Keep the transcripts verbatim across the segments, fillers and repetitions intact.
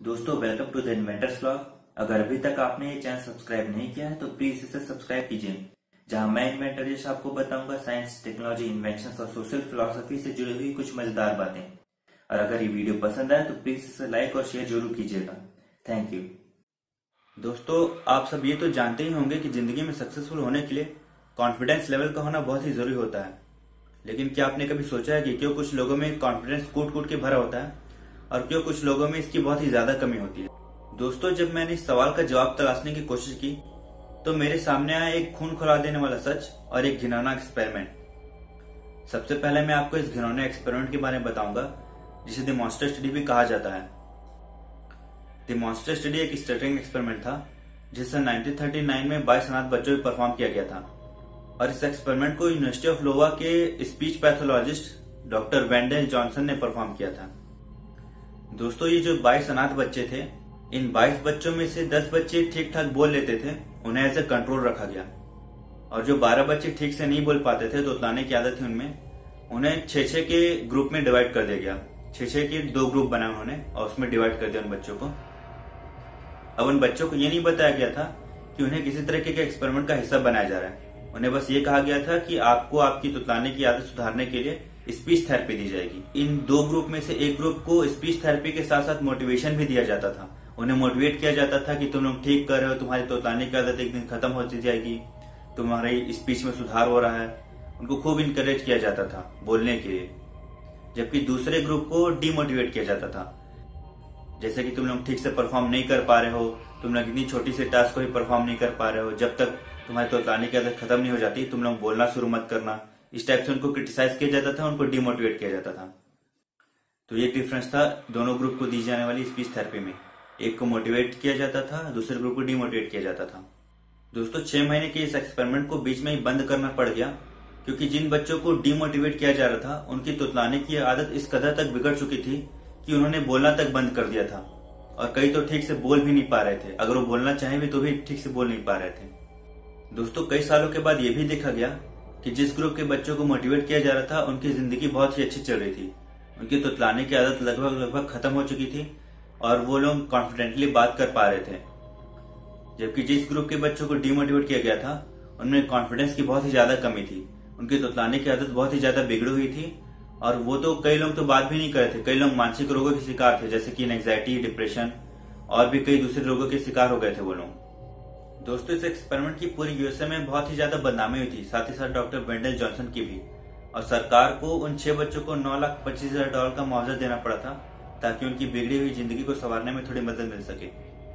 दोस्तों welcome to the inventors blog. अगर अभी तक आपने ये चैनल सब्सक्राइब नहीं किया है तो प्लीज इसे सब्सक्राइब कीजिए, जहां मैं इन्वेंटर जैसे आपको बताऊंगा साइंस, टेक्नोलॉजी, इन्वेंशंस और सोशल फिलॉसफी से जुड़ी हुई कुछ मजेदार बातें। और अगर ये वीडियो पसंद आए तो प्लीज इसे लाइक और शेयर जरूर कीजिएगा। Thank you. दोस्तों आप सब ये तो जानते ही होंगे कि जिंदगी में सक्सेसफुल होने के लिए कॉन्फिडेंस लेवल का होना बहुत ही जरूरी होता है। लेकिन क्या आपने कभी सोचा है कि क्यों कुछ लोगों में कॉन्फिडेंस कूट कूट के भरा होता है और क्यों कुछ लोगों में इसकी बहुत ही ज्यादा कमी होती है। दोस्तों जब मैंने इस सवाल का जवाब तलाशने की कोशिश की तो मेरे सामने आया एक खून खौला देने वाला सच और एक घिनौना एक्सपेरिमेंट। सबसे पहले मैं आपको इस घिनौने एक्सपेरिमेंट के बारे में बताऊंगा जिसे द मॉन्स्टर स्टडी भी कहा जाता है। द मॉन्स्टर स्टडी एक स्टटरिंग एक्सपेरिमेंट था जिसे नाइनटीन थर्टी नाइन में बाईस अनाथ बच्चों में परफॉर्म किया गया था। और इस एक्सपेरिमेंट को यूनिवर्सिटी ऑफ लोवा के speech pathologist doctor Wendell Johnson ने परफॉर्म किया था। दोस्तों ये जो बाईस अनाथ बच्चे थे, इन बाईस बच्चों में से दस बच्चे ठीक ठाक बोल लेते थे, उन्हें एज ए कंट्रोल रखा गया। और जो बारह बच्चे ठीक से नहीं बोल पाते थे, तो उतलाने की आदत थी उनमें, उन्हें छह छह के ग्रुप में डिवाइड कर दिया गया। छह छह के दो ग्रुप बनाए उन्होंने और उसमें डिवाइड कर दिया उन बच्चों को। अब उन बच्चों को ये नहीं बताया गया था कि उन्हें किसी तरीके के एक्सपेरिमेंट का हिस्सा बनाया जा रहा है। उन्हें बस ये कहा गया था कि आपको आपकी तुतलाने की आदत सुधारने के लिए स्पीच थेरेपी दी जाएगी। इन दो ग्रुप में से एक ग्रुप को स्पीच थेरेपी के साथ साथ मोटिवेशन भी दिया जाता था। उन्हें मोटिवेट किया जाता था कि तुम लोग ठीक कर रहे हो, तुम्हारी तुतलाने की आदत एक दिन खत्म होती जाएगी, तुम्हारी स्पीच में सुधार हो रहा है। उनको खूब इंकरेज किया जाता था बोलने के लिए। जबकि दूसरे ग्रुप को डीमोटिवेट किया जाता था, जैसे कि तुम लोग ठीक से परफॉर्म नहीं कर पा रहे हो, तुम लोग इतनी छोटी सी टास्क को भी परफॉर्म नहीं कर पा रहे हो, जब तक तुम्हारी तुतलाने की आदत खत्म नहीं हो जाती तुम लोग बोलना शुरू मत करना। इस टाइप से उनको क्रिटिसाइज किया जाता था, उनको डिमोटिवेट किया जाता था। तो ये डिफरेंस था दोनों ग्रुप को दी जाने वाली स्पीच थेरेपी में। एक को मोटिवेट किया जाता था, दूसरे ग्रुप को डिमोटिवेट किया जाता था। दोस्तों छह महीने के इस एक्सपेरिमेंट को बीच में ही बंद करना पड़ गया, क्योंकि जिन बच्चों को डिमोटिवेट किया जा रहा था उनकी तुतलाने की आदत इस कदर तक बिगड़ चुकी थी कि उन्होंने बोलना तक बंद कर दिया था। और कई तो ठीक से बोल भी नहीं पा रहे थे, अगर वो बोलना चाहे भी तो भी ठीक से बोल नहीं पा रहे थे। दोस्तों कई सालों के बाद ये भी देखा गया कि जिस ग्रुप के बच्चों को मोटिवेट किया जा रहा था उनकी जिंदगी बहुत ही अच्छी चल रही थी। उनकी तुतलाने की आदत लगभग लगभग खत्म हो चुकी थी और वो लोग कॉन्फिडेंटली बात कर पा रहे थे। जबकि जिस ग्रुप के बच्चों को डिमोटिवेट किया गया था उनमें कॉन्फिडेंस की बहुत ही ज्यादा कमी थी, उनकी तुतलाने की आदत बहुत ही ज्यादा बिगड़ी हुई थी। और वो तो कई लोग तो बात भी नहीं कर रहे थे, कई लोग मानसिक रोगों के शिकार थे, जैसे कि एंग्जाइटी, डिप्रेशन और भी कई दूसरे रोगों के शिकार हो गए थे वो लोग। दोस्तों इस एक्सपेरिमेंट की पूरी यूएसए में बहुत ही ज्यादा बदनामी हुई थी, साथ ही साथ डॉक्टर वेंडल जॉनसन की भी। और सरकार को उन छह बच्चों को नौ लाख पच्चीस हजार डॉलर का मुआवजा देना पड़ा था ताकि उनकी बिगड़ी हुई जिंदगी को संवारने में थोड़ी मदद मिल सके।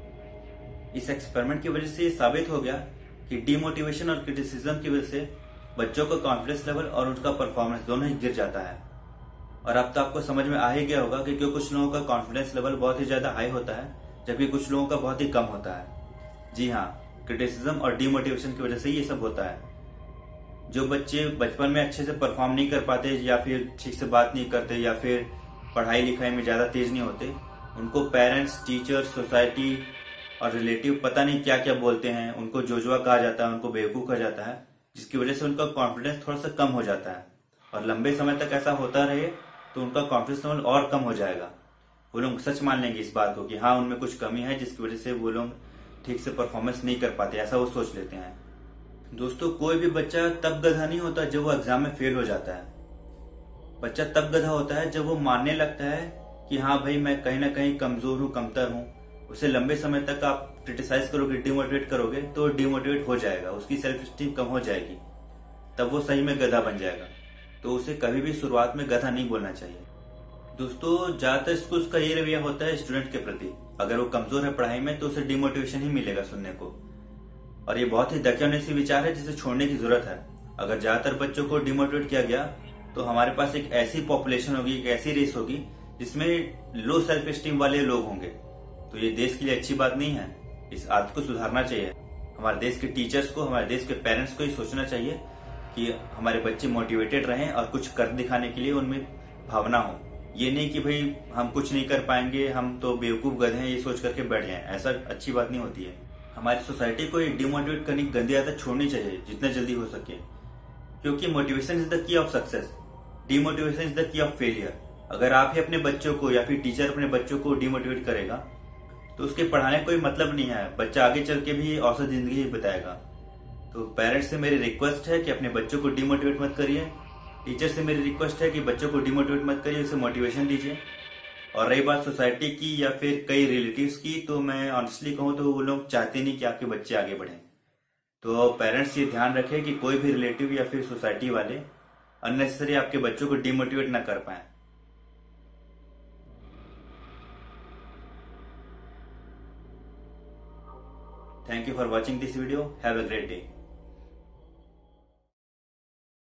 इस एक्सपेरिमेंट की वजह से ये साबित हो गया कि डिमोटिवेशन और क्रिटिसिज्म की वजह से बच्चों का कॉन्फिडेंस लेवल और उनका परफॉर्मेंस दोनों ही गिर जाता है। और अब तो आपको समझ में आ ही गया होगा कि क्यों कुछ लोगों का कॉन्फिडेंस लेवल बहुत ही ज्यादा हाई होता है जबकि कुछ लोगों का बहुत ही कम होता है। जी हाँ, क्रिटिसिज्म और डिमोटिवेशन की वजह से ये सब होता है। जो बच्चे बचपन में अच्छे से परफॉर्म नहीं कर पाते या फिर ठीक से बात नहीं करते या फिर पढ़ाई लिखाई में ज्यादा तेज नहीं होते, उनको पेरेंट्स, टीचर, सोसाइटी और रिलेटिव पता नहीं क्या क्या बोलते हैं, उनको जोजुआ कहा जाता है, उनको बेवकूफ कहा जाता है, जिसकी वजह से उनका कॉन्फिडेंस थोड़ा सा कम हो जाता है। और लंबे समय तक ऐसा होता रहे तो उनका कॉन्फिडेंस लेवल और कम हो जाएगा। वो लोग सच मान लेंगे इस बात को कि हाँ उनमें कुछ कमी है जिसकी वजह से वो लोग ठीक से परफॉर्मेंस नहीं कर पाते, ऐसा वो सोच लेते हैं। दोस्तों कोई भी बच्चा तब गधा नहीं होता जब वो एग्जाम में फेल हो जाता है। बच्चा तब गधा होता है जब वो मानने लगता है कि हाँ भाई मैं कहीं ना कहीं कमजोर हूँ, कमतर हूँ। उसे लंबे समय तक आप क्रिटिसाइज करोगे, डिमोटिवेट करोगे तो डिमोटिवेट हो जाएगा, उसकी सेल्फ स्टीम कम हो जाएगी, तब वो सही में गधा बन जाएगा। तो उसे कभी भी शुरुआत में गधा नहीं बोलना चाहिए। दोस्तों ज्यादातर स्कूल्स का ये रवैया होता है स्टूडेंट के प्रति, अगर वो कमजोर है पढ़ाई में तो उसे डिमोटिवेशन ही मिलेगा सुनने को। और ये बहुत ही दकियाने सी विचार है जिसे छोड़ने की जरूरत है। अगर ज्यादातर बच्चों को डिमोटिवेट किया गया तो हमारे पास एक ऐसी पॉपुलेशन होगी, एक ऐसी रेस होगी जिसमें लो सेल्फ स्टीम वाले लोग होंगे। तो ये देश के लिए अच्छी बात नहीं है, इस आदत को सुधारना चाहिए। हमारे देश के टीचर्स को, हमारे देश के पेरेंट्स को ये सोचना चाहिए कि हमारे बच्चे मोटिवेटेड रहें और कुछ कर दिखाने के लिए उनमें भावना हो। ये नहीं कि भाई हम कुछ नहीं कर पाएंगे, हम तो बेवकूफ गधे हैं, ये सोच करके बैठ जाएं। ऐसा अच्छी बात नहीं होती है। हमारी सोसाइटी को ये डिमोटिवेट करने की गंदी आदत छोड़नी चाहिए जितना जल्दी हो सके, क्योंकि motivation is the key of success, demotivation is the key of failure. अगर आप ही अपने बच्चों को या फिर टीचर अपने बच्चों को डिमोटिवेट करेगा तो उसके पढ़ाने का कोई मतलब नहीं है, बच्चा आगे चल के भी औसत जिंदगी ही बताएगा। तो पेरेंट्स से मेरी रिक्वेस्ट है कि अपने बच्चों को डिमोटिवेट मत करिए। टीचर से मेरी रिक्वेस्ट है कि बच्चों को डिमोटिवेट मत करिए, उसे मोटिवेशन दीजिए। और रही बात सोसाइटी की या फिर कई रिलेटिव्स की, तो मैं ऑनेस्टली कहूँ तो वो लोग चाहते नहीं कि आपके बच्चे आगे बढ़ें। तो पेरेंट्स ये ध्यान रखें कि कोई भी रिलेटिव या फिर सोसाइटी वाले अननेसेसरी आपके बच्चों को डिमोटिवेट ना कर पाए। Thank you for watching this video. Have a great day.